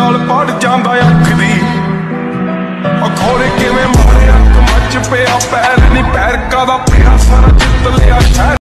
ਨਾਲ ਪੜ ਜਾਂਦਾ ਅੱਖ ਦੀ ਅਖੋਰੇ ਕਿਵੇਂ ਮਾਰਿਆ ਕਮੱਚ ਪਿਆ ਪੈਰ ਨਹੀਂ ਪੈਰ ਕਾਦਾ ਪਿਆ ਸਾਰਾ ਜਿੱਤ ਲਿਆ ਸ਼ਹਿਰ